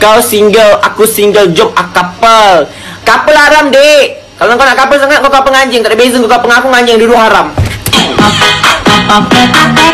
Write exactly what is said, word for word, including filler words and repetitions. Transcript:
Kau single, aku single, jom akapel. Kapel haram, dek. Kalau kau nak kapel sangat, kau kapel anjing. Tak ada beza kau kapel aku anjing, dulu haram.